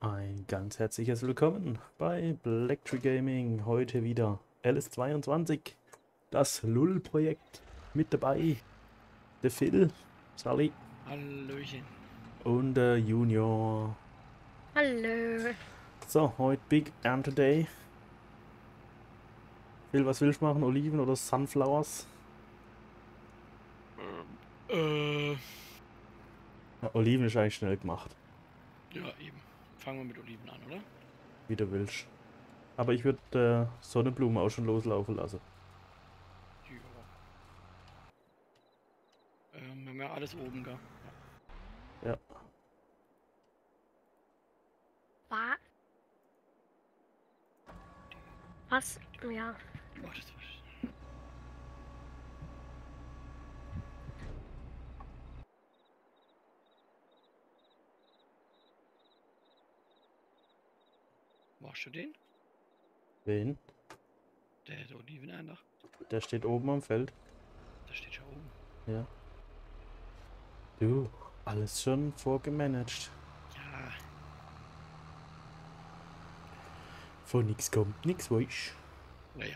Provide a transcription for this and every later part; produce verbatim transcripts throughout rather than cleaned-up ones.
Ein ganz herzliches Willkommen bei Blacktree Gaming. Heute wieder L S zweiundzwanzig, das Lull-Projekt. Mit dabei der Phil, Sally Hallöchen. und der Junior. Hallo. So, heute Big Ernte Day. Phil, was willst du machen? Oliven oder Sunflowers? Äh, Ja, Oliven ist eigentlich schnell gemacht, ja, eben. Fangen wir mit Oliven an, oder? wie du willst. Aber ich würde äh, Sonnenblumen auch schon loslaufen lassen. Ja. Ähm, wir haben ja alles oben, gell? Ja. Ja. Was? Was? Ja. Oh, das war Warst du den? Wen? Der, der Olivenernter? Der steht oben am Feld. Der steht schon oben. Ja. Du, alles schon vorgemanagt. Ja. Von nix kommt nix, weißt. Naja.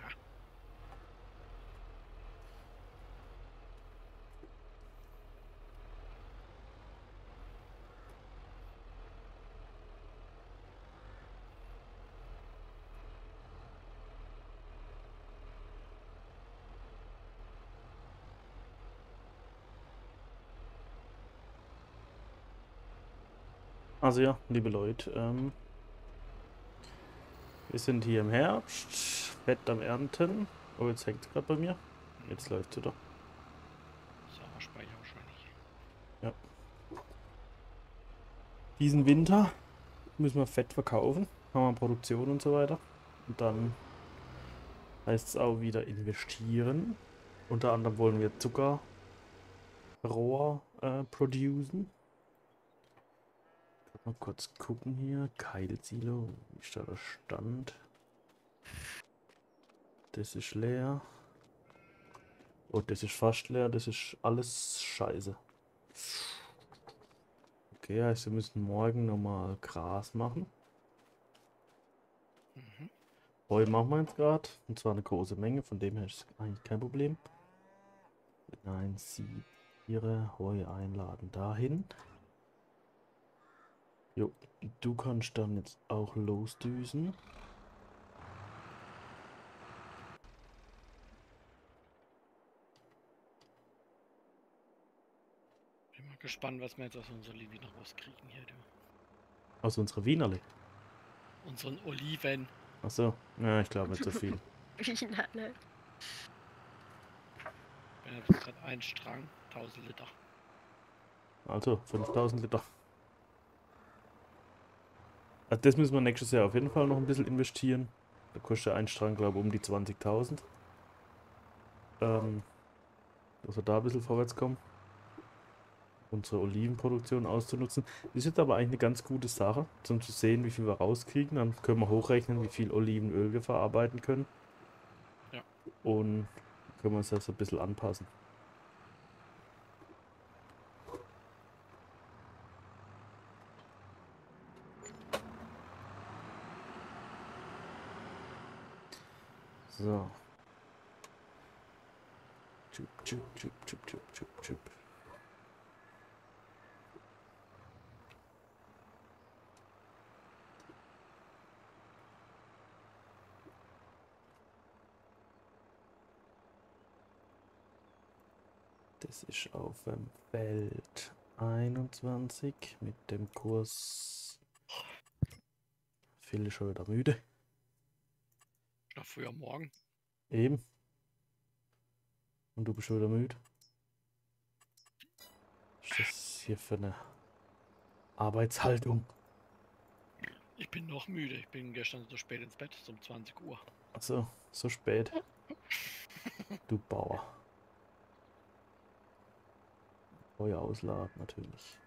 Also ja, liebe Leute, ähm, wir sind hier im Herbst, fett am Ernten. Oh, jetzt hängt es gerade bei mir. Jetzt läuft es wieder. Sauerspeicher wahrscheinlich. Ja. Diesen Winter müssen wir Fett verkaufen, haben wir Produktion und so weiter. Und dann heißt es auch wieder investieren. Unter anderem wollen wir Zuckerrohr äh, producen. Mal kurz gucken hier. Keilsilo, wie ist da der Stand? Das ist leer. Oh, das ist fast leer. Das ist alles scheiße. Okay, heißt wir müssen morgen nochmal Gras machen. Mhm. Heu machen wir jetzt gerade. Und zwar eine große Menge, von dem her ist eigentlich kein Problem. Nein, sie ihre Heu einladen dahin. Jo, du kannst dann jetzt auch losdüsen. Bin mal gespannt, was wir jetzt aus unserer Oliven noch rauskriegen hier, du. Aus unserer Wienerle. Unseren Oliven. Achso, ja, ich glaube nicht so viel. Wienerle. Wir haben jetzt gerade einen Strang, tausend Liter. Also, fünftausend Liter. Also das müssen wir nächstes Jahr auf jeden Fall noch ein bisschen investieren. Da kostet ein Strang, glaube ich, um die zwanzigtausend. Ähm, dass wir da ein bisschen vorwärts kommen. Unsere Olivenproduktion auszunutzen. Das ist jetzt aber eigentlich eine ganz gute Sache, um zu sehen, wie viel wir rauskriegen. Dann können wir hochrechnen, wie viel Olivenöl wir verarbeiten können. Ja. Und können wir uns das ein bisschen anpassen. So. Tschüp, tschüp, tschüp, tschüp, tschüp, tschüp, tschüp. Das ist auf dem Feld einundzwanzig mit dem Kurs. Phil ist schon wieder müde. Noch früher morgen. Eben. Und du bist schon wieder müde. Was ist das hier für eine Arbeitshaltung? Ich bin noch müde. Ich bin gestern so spät ins Bett, so um zwanzig Uhr. Achso, so spät. Du Bauer. Feuer ausladen natürlich.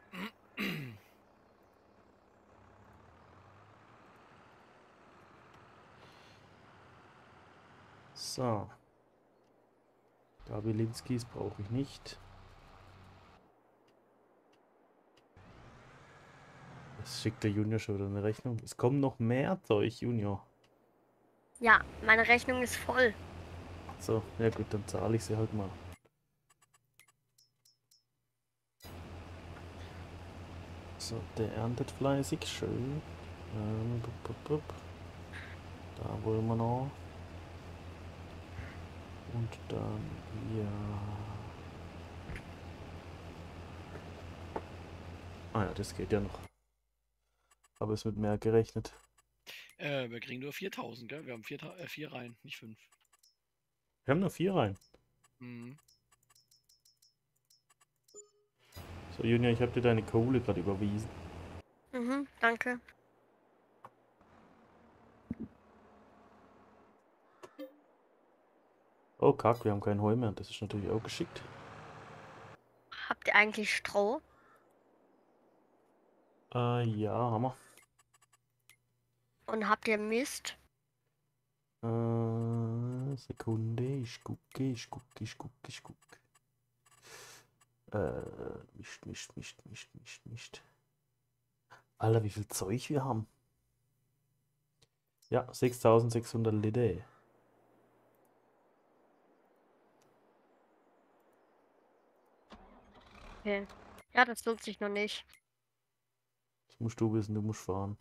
So. Gabilinskis brauche ich nicht. Es schickt der Junior schon wieder eine Rechnung. Es kommt noch mehr Zeug, Junior. Ja, meine Rechnung ist voll. So, ja gut, dann zahle ich sie halt mal. So, der erntet fleißig, schön. Ähm, bup, bup, bup. Da wollen wir noch. Und dann hier. Ah ja, das geht ja noch. Aber es wird mehr gerechnet. Äh, wir kriegen nur viertausend, gell? Wir haben vier, äh, vier Reihen, nicht fünf. Wir haben nur vier rein. Mhm. So, Junior, ich habe dir deine Kohle gerade überwiesen. Mhm, danke. Oh, kack, wir haben kein Heu mehr. Das ist natürlich auch geschickt. Habt ihr eigentlich Stroh? Äh, ja, haben wir. Und habt ihr Mist? Äh, Sekunde, ich gucke, ich gucke, ich gucke, ich gucke. Äh, Mist, Mist, Mist, Mist, Mist, Mist. Alter, wie viel Zeug wir haben. Ja, sechstausendsechshundert Liter. Okay. Ja, das lohnt sich noch nicht. Das musst du wissen, du musst fahren.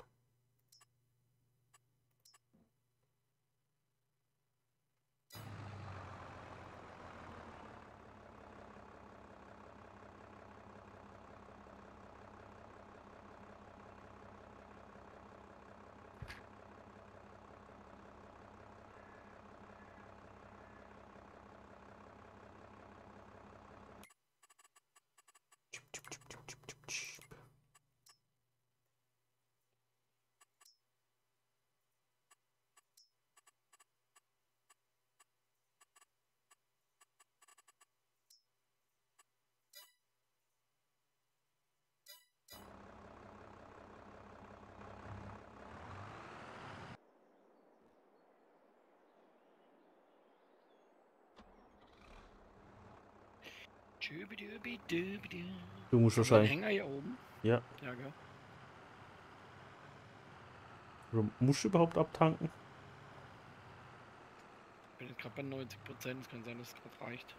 Tschübidubidubidu. Du musst Haben wir einen wahrscheinlich. Hänger hier oben? Ja, Ja, gell? du musst du überhaupt abtanken? Ich bin jetzt gerade bei neunzig Prozent. Es kann sein, dass es gerade reicht.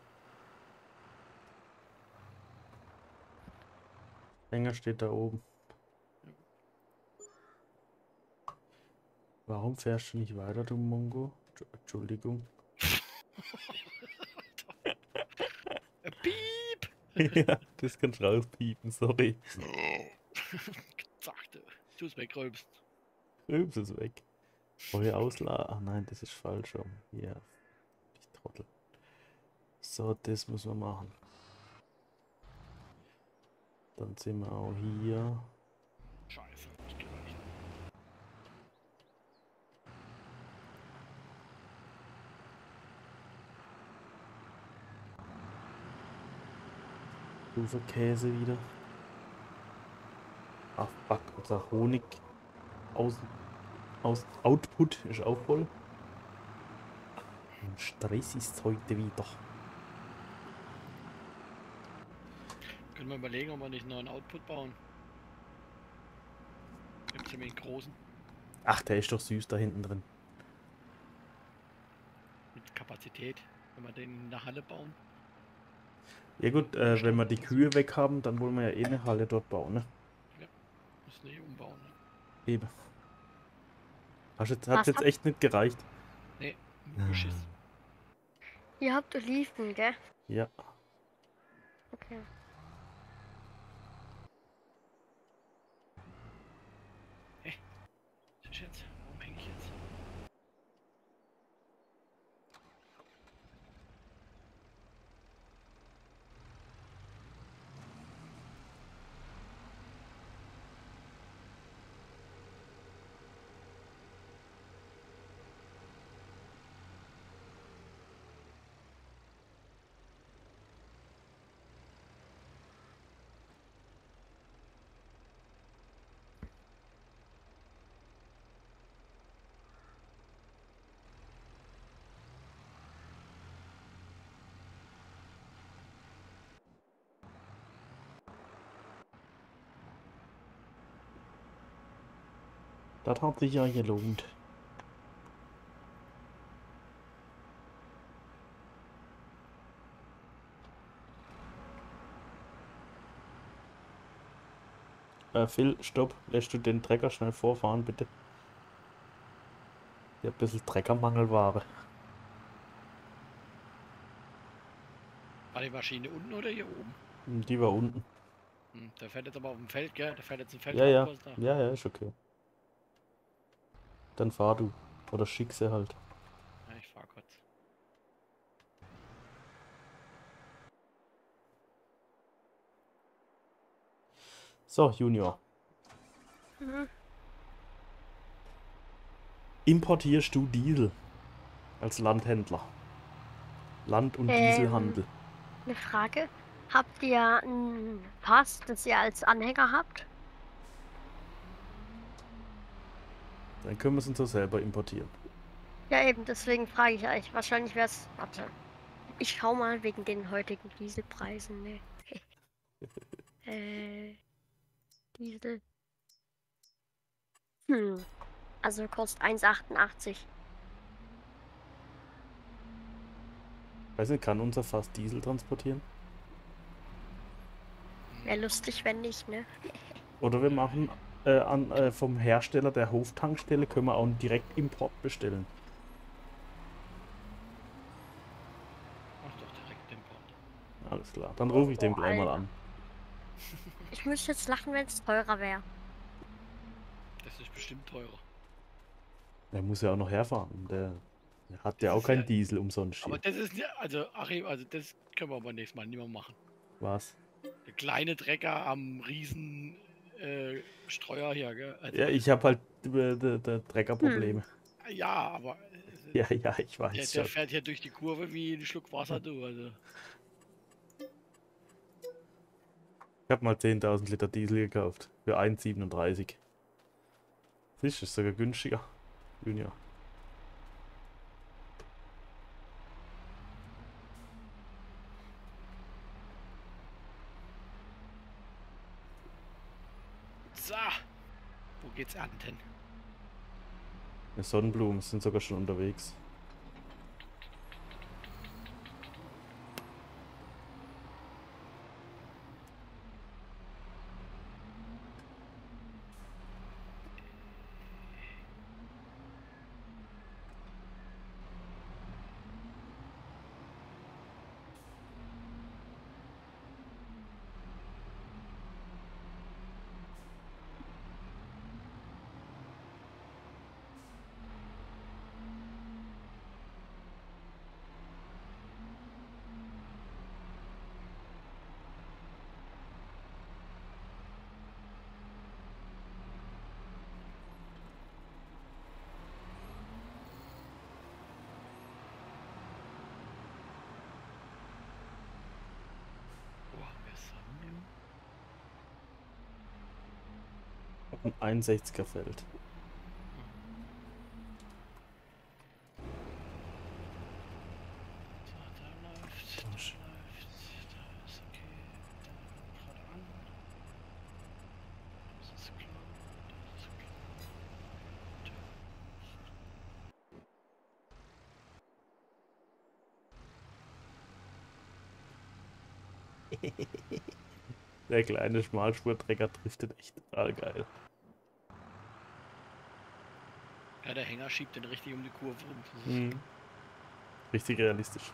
Hänger steht da oben. Warum fährst du nicht weiter, du Mongo? Entschuldigung. Äh, Piep! Ja, das kannst du rauspiepen, sorry. Zack, du. Tu es weg, Rülpst. Rübs ist weg. Feuer ausladen. Ach nein, das ist falsch rum. Ja, ich Trottel. So, das müssen wir machen. Dann sind wir auch hier. Scheiße, nicht gereicht. Käse wieder. Ach, fuck, unser Honig aus, aus Output ist auch voll. Und Stress ist heute wieder. Können wir überlegen, ob wir nicht einen neuen Output bauen? Gibt es nämlich einen großen Ach, der ist doch süß da hinten drin. mit Kapazität, wenn wir den in der Halle bauen. Ja gut, äh, wenn wir die Kühe weg haben, dann wollen wir ja eh eine Halle dort bauen, ne? Müssen wir hier umbauen. Ne? Eben. Hast jetzt, hat Was jetzt habt echt nicht gereicht. Nee, Beschiss. ihr? Habt Oliven, gell? Ja. Okay. Was ist jetzt? Warum hänge ich jetzt? Das hat sich ja gelohnt. Äh, Phil, stopp. Lässt du den Trecker schnell vorfahren, bitte? Ja, ein bisschen Treckermangelware. War die Maschine unten oder hier oben? Hm, die war unten. Hm, der fährt jetzt aber auf dem Feld, gell? Der fährt jetzt im Ja, ja. Feldrandkurs da. Ja, ja, ist okay. Dann fahr du. Oder schick sie halt. Ja, ich fahr kurz. So, Junior. Mhm. Importierst du Diesel als Landhändler? Land- und Ähm, Dieselhandel. eine Frage. Habt ihr ein Fass, das ihr als Anhänger habt? Dann können wir es uns so selber importieren. Ja, eben, deswegen frage ich euch. Wahrscheinlich wäre es. Warte. Ich schau mal wegen den heutigen Dieselpreisen. Ne. äh, Diesel. Hm. Also kostet eins Komma achtundachtzig. Weiß nicht, kann unser Fass Diesel transportieren? Wäre lustig, wenn nicht, ne? Oder wir machen äh, an, äh, vom Hersteller der Hoftankstelle können wir auch einen Direktimport bestellen. Mach doch direkt den Port. Alles klar, dann rufe ich den Oh, gleich mal Alter. an. Ich müsste jetzt lachen, wenn es teurer wäre. Das ist bestimmt teurer. Der muss ja auch noch herfahren. Der, der hat ja Das auch ist keinen ja- Diesel umsonst Aber hier. das ist ja, also, Achim, also das können wir aber nächstes Mal nicht mehr machen. Was? Der kleine Trecker am riesen äh, Streuer hier, gell? Also, Ja, ich habe halt äh, die, die Treckerprobleme. Hm. ja, aber äh, Ja, ja, ich der, weiß der schon. fährt hier durch die Kurve wie ein Schluck Wasser, du. Also, Ich habe mal zehntausend Liter Diesel gekauft. Für eins Komma siebenunddreißig. Siehst du, ist sogar günstiger. Junior. so. Wo geht's ernten? Die Sonnenblumen sind sogar schon unterwegs. Wo haben wir Sonnenblumen? Ein einundsechziger Feld. So, da läuft, da Tasch. läuft, da ist okay, da gerade an. Das ist klar, das ist klar. Der kleine Schmalspurtrecker driftet echt total geil. Ja, der Hänger schiebt den richtig um die Kurve rum. Das ist Mhm. Richtig realistisch.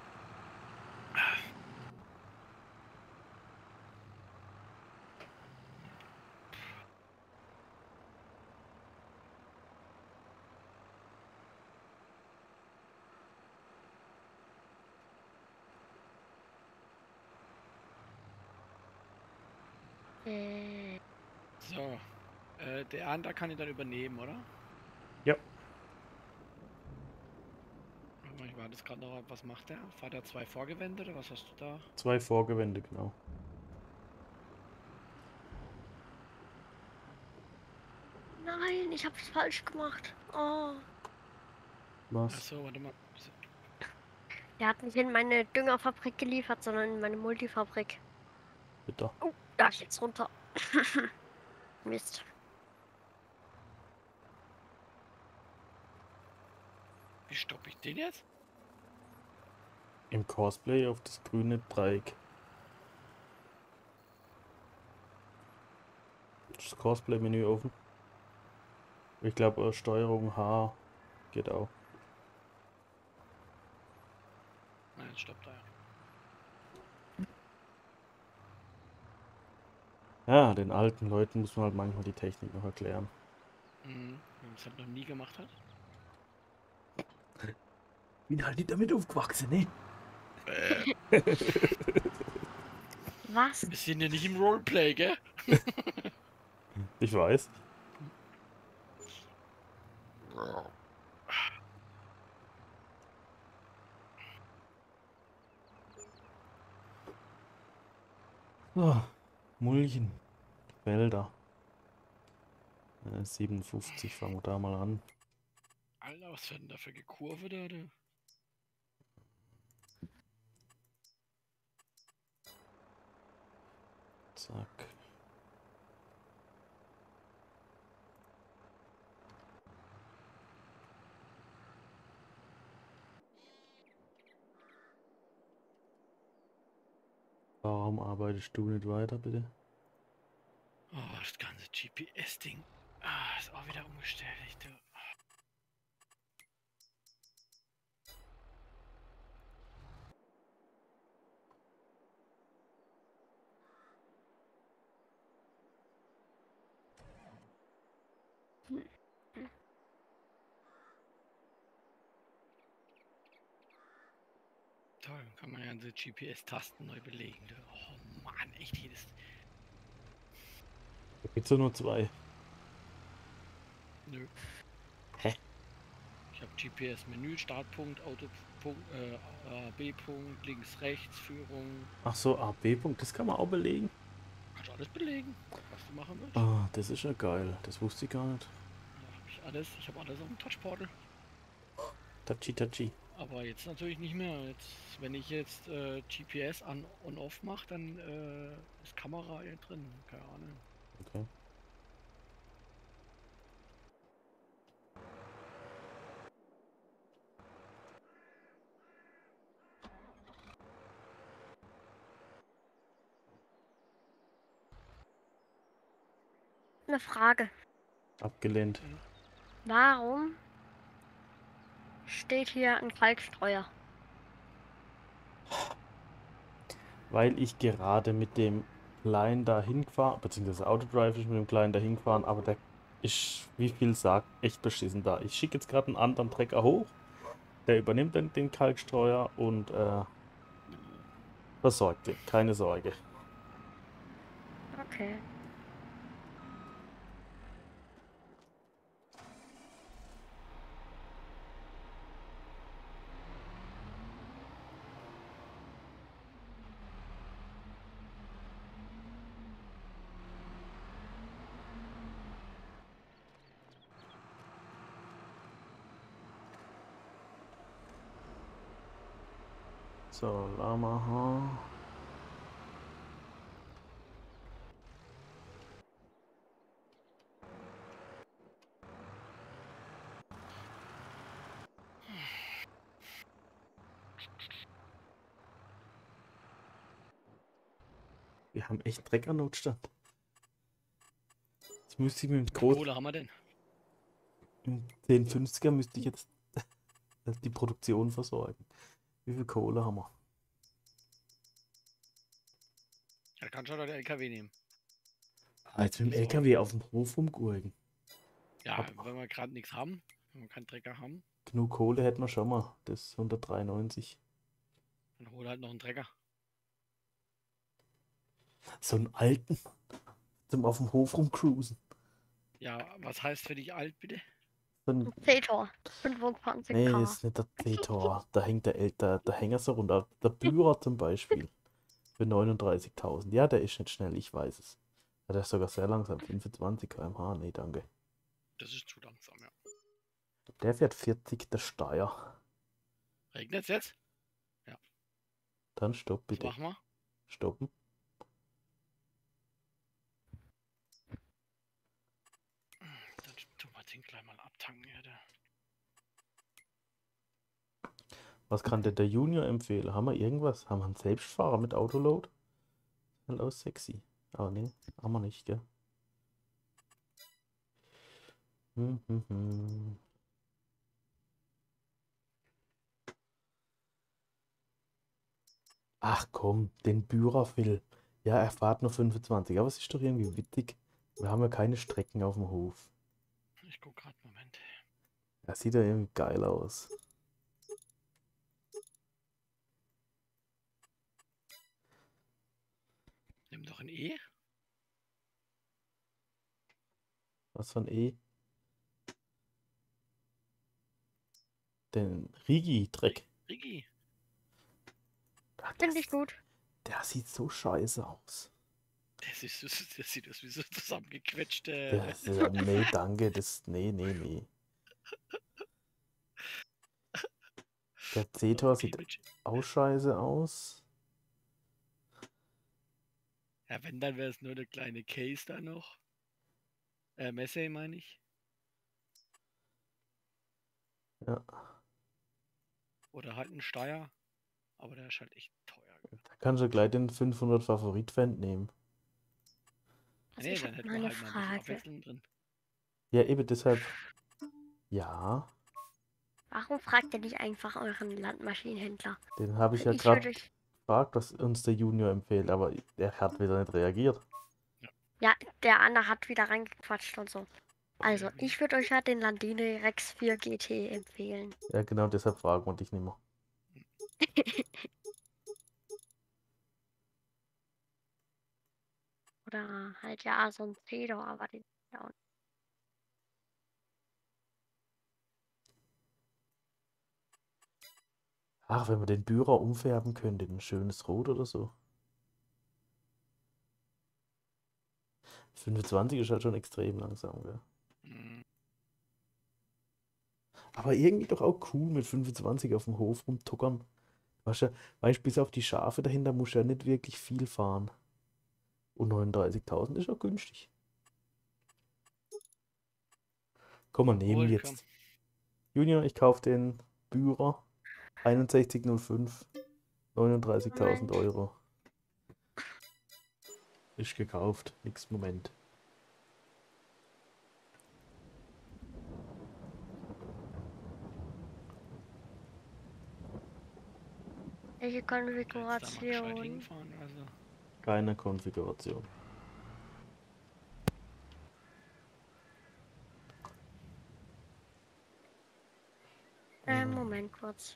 Äh, so. Äh, der Ernter kann ich dann übernehmen, oder? Ja. Warte mal, ich war das gerade noch. Was macht der? Fahrt er zwei Vorgewände oder was hast du da? Zwei Vorgewände, genau. nein, ich hab's falsch gemacht. Oh. Was? Achso, warte mal. Der hat nicht in meine Düngerfabrik geliefert, sondern in meine Multifabrik. Bitte. Oh, da ist jetzt runter. Mist. Wie stoppe ich den jetzt? Im Cosplay auf das grüne Dreieck. Das Cosplay-Menü offen. Ich glaube, Steuerung H geht auch. Nein, jetzt stoppt er. Ja, den alten Leuten muss man halt manchmal die Technik noch erklären. Mhm. Wenn man es halt noch nie gemacht hat. Bin halt nicht damit aufgewachsen, ne? Was? Wir sind ja nicht im Roleplay, gell? Ich weiß. So, Mulchen. Wälder. Äh, siebenundfünfzig fangen wir da mal an. Alter, was werden da für Gekurve da? da? Zack. Warum arbeitest du nicht weiter, bitte? Oh, das ganze G P S-Ding. Ah, ist auch wieder umgestellt. Ich, du. Toll, kann man ja die G P S-Tasten neu belegen. Du. Oh Mann, echt jedes. Da gibt's ja nur zwei. Nö. Hä? Ich habe G P S-Menü, Startpunkt, Autopunkt, äh, A B-Punkt, links, rechts, Führung. Ach so, A B-Punkt, das kann man auch belegen. Kannst du alles belegen, was du machen willst. Ah, das ist ja geil. Das wusste ich gar nicht. Da habe ich alles. Ich habe alles auf dem Touchportal. Tachi, tachi. Aber jetzt natürlich nicht mehr. Jetzt, wenn ich jetzt äh, G P S an und off mache, dann äh, ist Kamera hier drin. Keine Ahnung. Okay. Eine Frage. Abgelehnt. Warum steht hier ein Kalkstreuer? Weil ich gerade mit dem Kleinen dahin gefahren, beziehungsweise Autodrive ist mit dem Kleinen dahin gefahren, aber der ist, wie viel sagt, echt beschissen da. Ich schicke jetzt gerade einen anderen Trecker hoch, der übernimmt dann den Kalkstreuer und äh, versorgt den. Keine Sorge. Okay. So, Lama. Wir haben echt Treckernotstand. Jetzt müsste ich mit dem Groß Kohle haben wir denn? zehn fünfziger müsste ich jetzt die Produktion versorgen. Wie viel Kohle haben wir? Ja, kannst du doch den L K W nehmen. Ah, jetzt mit dem So. L K W auf dem Hof rumgurken. Ja, Ab- wenn wir gerade nichts haben, wenn wir keinen Trecker haben, Genug Kohle hätten wir schon mal. Das ist hundertdreiundneunzig. dann hol halt noch einen Trecker. So einen alten zum auf dem Hof rumcruisen. Ja, was heißt für dich alt, bitte? So ein, C-Tor. fünfundzwanzig nee, K. ist nicht der C-Tor. Da hängt der älter, der Hänger so runter. Der Bührer zum Beispiel. Für neununddreißigtausend. Ja, der ist nicht schnell, ich weiß es. Ja, der ist sogar sehr langsam. fünfundzwanzig Kilometer pro Stunde. Nee, danke. Das ist zu langsam, ja. Der fährt vierzig, der Steier. Regnet es jetzt? Dann stopp Was bitte. machen wir? Stoppen. Dann tun wir den gleich mal abtanken, ja. Der. Was kann denn der Junior empfehlen? Haben wir irgendwas? Haben wir einen Selbstfahrer mit Autoload? Halt aus sexy. Aber nee, haben wir nicht, gell? Hm, hm, hm. Ach komm, den Bürafil. Ja, er fährt nur fünfundzwanzig, aber es ist doch irgendwie witzig. Wir haben ja keine Strecken auf dem Hof. Ich guck grad, Moment. Er sieht ja irgendwie geil aus. Nimm doch ein E. Was für ein E? Den Rigi-Dreck. Rigi. Ah, der, Finde ich gut. der sieht so scheiße aus. Das, ist, das, das sieht aus wie so zusammengequetschte. Das ist, ja- nee, danke. Das, nee, nee, nee. Der Zetor Okay, sieht mit, auch scheiße aus. ja, wenn, dann wäre es nur eine kleine Case da noch. Äh, Messe meine ich. Ja, Oder halt ein Steyr. Aber der ist halt echt teuer. da kannst du gleich den fünfhundert Favorit-Fan nehmen. Ah, Also nee, ich dann habe hätten mal wir eine halt mal ein bisschen Frage. Abwechslung drin. Ja, eben deshalb. Ja, Warum fragt ihr nicht einfach euren Landmaschinenhändler? den habe ich ja Ich würde gerade euch. gefragt, was uns der Junior empfiehlt, aber er hat wieder nicht reagiert. Ja, der Anna hat wieder reingequatscht und so. Also, Mhm. ich würde euch ja den Landini Rex vier G T empfehlen. Ja, genau deshalb fragen wir dich nicht mehr. Oder halt ja, so ein Fedor, aber den. Ja, Ach, wenn wir den Bührer umfärben könnten, in ein schönes Rot oder so. fünfundzwanzig ist halt schon extrem langsam, gell? Mhm. Aber irgendwie doch auch cool mit fünfundzwanzig auf dem Hof rumtuckern. Weißt du, weißt, bis auf die Schafe dahinter musst du ja nicht wirklich viel fahren. Und neununddreißigtausend ist auch günstig. Komm, wir nehmen Wohl, komm. jetzt. Junior, ich kaufe den Bührer einundsechzig null fünf. neununddreißigtausend Moment. Euro. Ist gekauft. Nix, Moment. Welche Oder jetzt da mal gescheit Konfiguration? hinfahren. Also. Keine Konfiguration. Ähm, Moment kurz.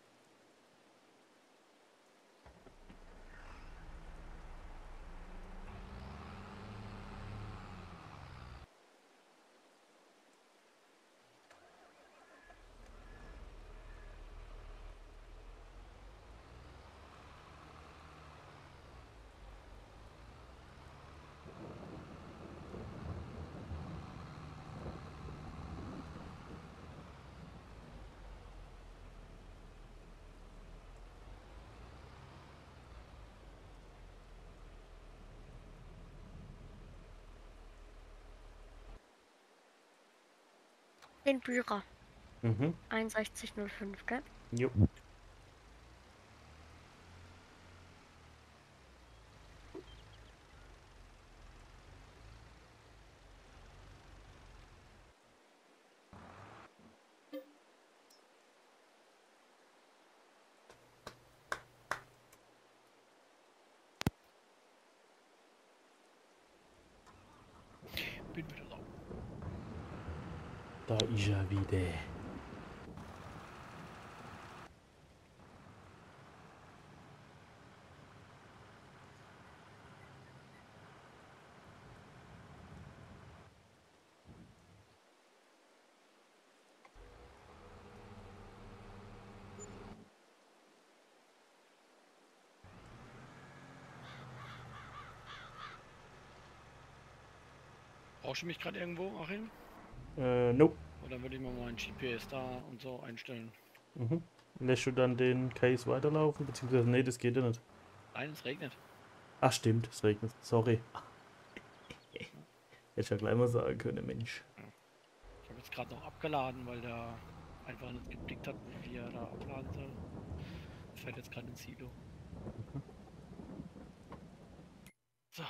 Den Bührer. Mhm. einundsechzig null fünf, gell? Jo. Bin wieder da. Da ist er wieder. Brauchst du mich gerade irgendwo, Achim? Äh, nope. Oder würde ich mal meinen G P S da und so einstellen? Mhm. Lässt du dann den Case weiterlaufen? Beziehungsweise, nee, das geht ja nicht. Nein, es regnet. Ach, stimmt, es regnet. Sorry. Hätte ich ja gleich mal sagen können, Mensch. Ich habe jetzt gerade noch abgeladen, weil der einfach nicht geblickt hat, wie er da abladen soll. Fährt jetzt gerade ins Silo. So.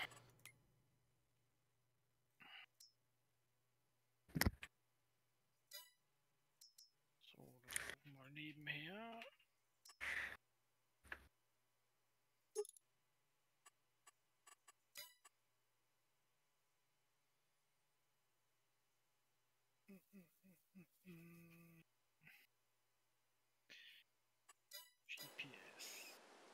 So, dann mal nebenher. G P S.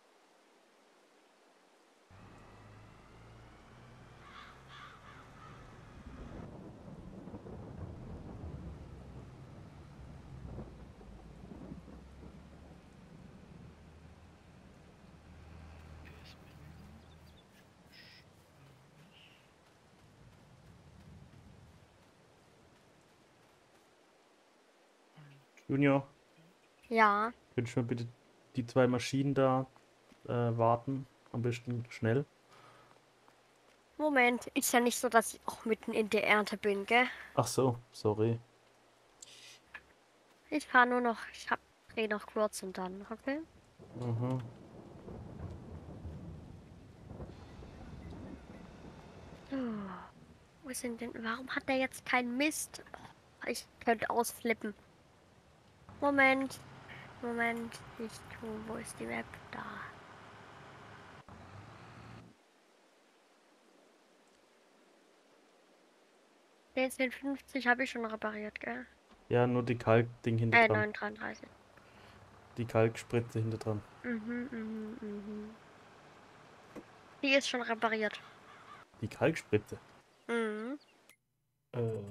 Junior, Ja, könntest du mal bitte die zwei Maschinen da äh, warten? Am besten schnell. Moment. Ist ja nicht so, dass ich auch mitten in der Ernte bin, gell? Ach so, sorry. Ich fahre nur noch. Ich hab, dreh noch kurz und dann, okay? Mhm. So. Wo sind denn. Warum hat der jetzt keinen Mist? Oh, ich könnte ausflippen. Moment. Moment. Ich tu. Wo ist die Map? Da. Den zehn fünfzig habe ich schon repariert, gell? Ja, nur die Kalkding hinter Äh, dran. neun dreiunddreißig. Die Kalkspritze hinter dran. Mhm, mhm, mhm. Die ist schon repariert. Die Kalkspritze? Mhm. Äh,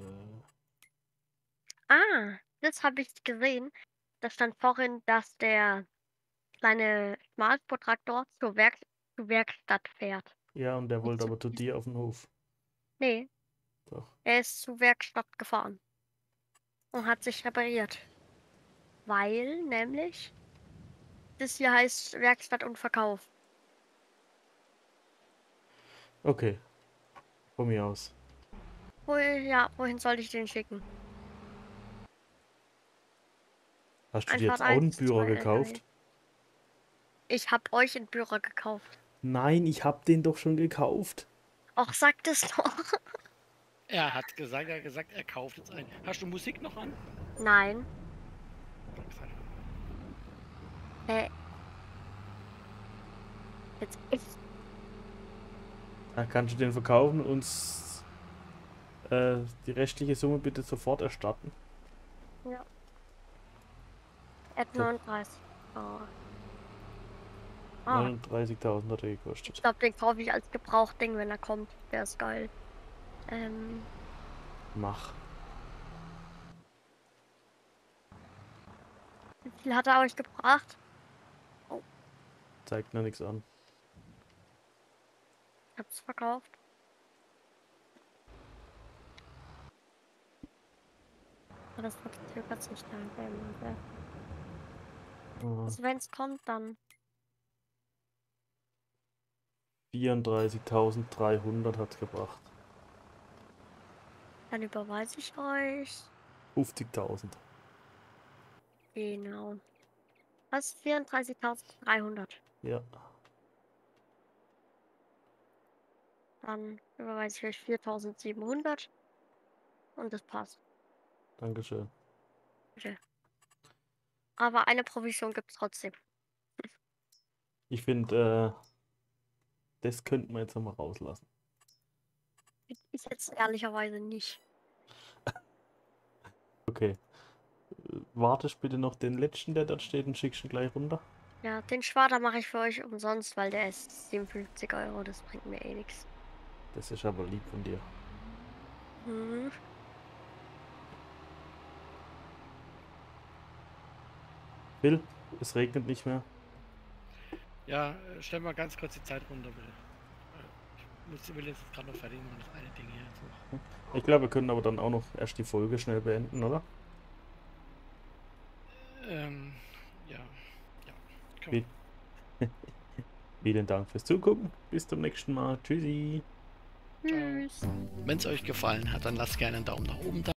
Ah, das habe ich gesehen. Da stand vorhin, dass der kleine Schmalspurtraktor zur Werk zur Werkstatt fährt. ja, und der Nicht wollte zu aber zu diesem. dir auf den Hof. Nee, Doch. er ist zur Werkstatt gefahren und hat sich repariert. Weil, nämlich, das hier heißt Werkstatt und Verkauf. Okay, von mir aus. Wo, ja, wohin soll ich den schicken? Hast du dir Einfahrt jetzt auch einen eins, Büro zwei L K W. gekauft? Ich hab euch einen Büro gekauft. Nein, ich hab den doch schon gekauft. Och, sagt es doch. Er hat gesagt, er hat gesagt, er kauft jetzt ein. Hast du Musik noch an? Nein. Äh. Jetzt ich. Dann kannst du den verkaufen und uns äh, die restliche Summe bitte sofort erstatten. Ja. At So. neununddreißig. Oh. Ah, neununddreißigtausend hat er ich gekostet. glaube, den kaufe ich als Gebrauchtding, wenn er kommt. Der ist geil. Ähm, Mach. wie viel hat er euch gebracht? Zeigt mir nichts an. Ich hab's verkauft. Aber das verzögert sich dann. Wenn, Äh, also wenn es kommt, dann. vierunddreißigtausenddreihundert hat es gebracht. Dann überweise ich euch. fünfzigtausend. Genau. Was? vierunddreißigtausenddreihundert. Ja, Dann überweise ich euch viertausendsiebenhundert. Und das passt. Dankeschön. Bitte. Aber eine Provision gibt's trotzdem. Ich finde, äh, das könnten wir jetzt nochmal rauslassen. Ich jetzt ehrlicherweise nicht. Okay. Äh, Wartest bitte noch den letzten, der dort steht, und schickst ihn gleich runter. Ja, den Schwader mache ich für euch umsonst, weil der ist siebenundfünfzig Euro. Das bringt mir eh nichts. Das ist aber lieb von dir. Mhm. Phil, es regnet nicht mehr. Ja, äh, stell mal ganz kurz die Zeit runter, bitte. Äh, Ich muss, will jetzt gerade noch fertig machen, das eine Ding hier jetzt noch. Ich glaube, wir können aber dann auch noch erst die Folge schnell beenden, oder? Ähm, ja. Ja. Komm. Wie- Vielen Dank fürs Zugucken. Bis zum nächsten Mal. Tschüssi. Tschüss. Wenn es euch gefallen hat, dann lasst gerne einen Daumen nach oben da.